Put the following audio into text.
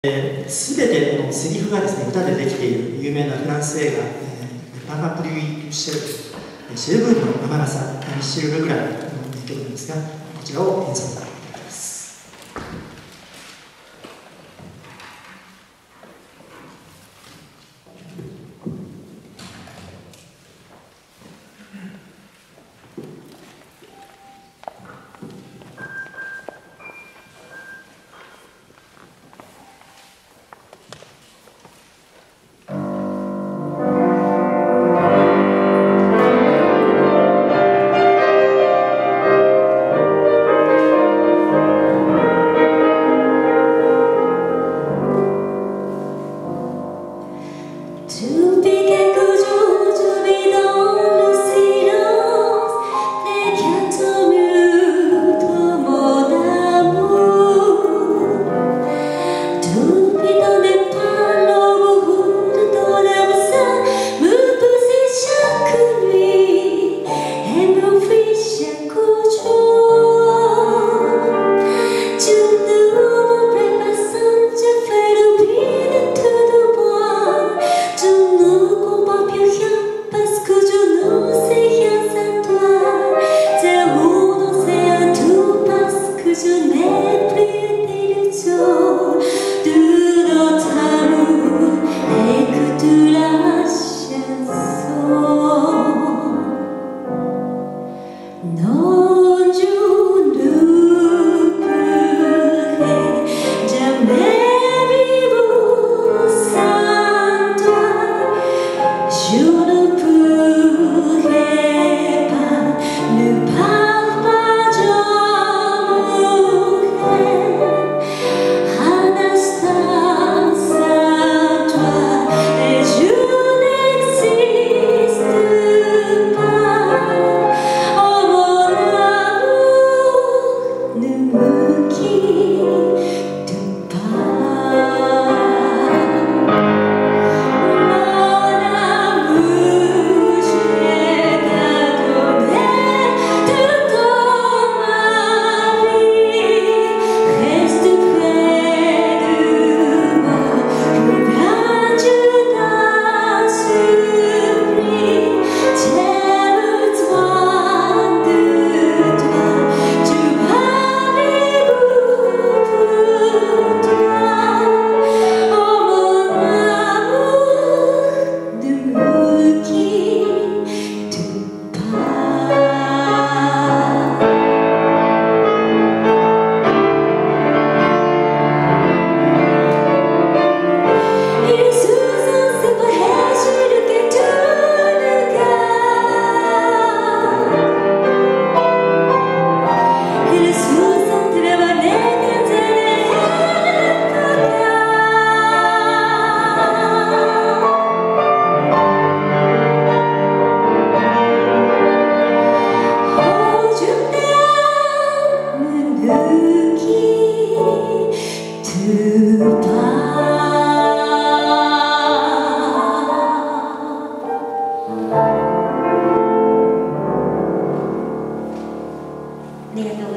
すべてのセリフがですね、歌でできている有名なフランス映画、パンパプリュイ・シェル、シェルブールの甘さ、ミッシェル・ルグランの名曲なんですが、こちらを演奏させていただきます。 ありがとう